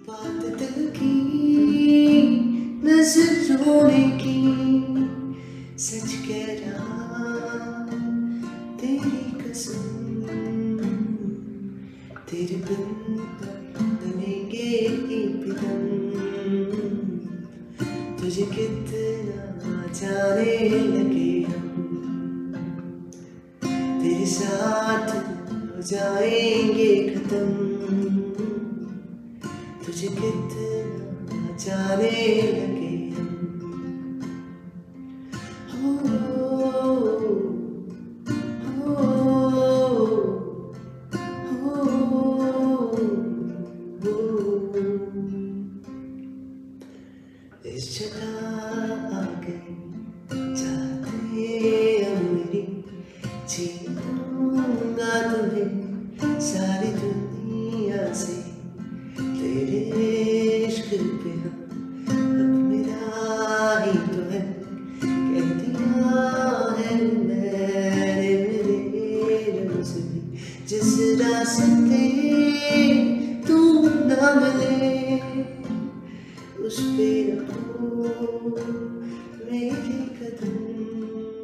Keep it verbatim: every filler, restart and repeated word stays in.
बात दिल की नजरों ने की, सच कह रहा तेरी कसम, तेरे बिन बनेंगे एक दम। तुझे कितना जाने लगे हम, तेरे साथ हो जाएंगे खत्म। तुझे कितना जाने लगे हम। हो, हो, हो, हो। इस जगह आ गई जाते मेरी, जीऊंगा तुम्हें सारी दुनिया से। तेरे इश्क पे हम अब मेरा ही तो है, कह दिया है मैंने मेरे रब से भी। जिस रास्ते तू ना मिले उस पे रखो मेरे कदम।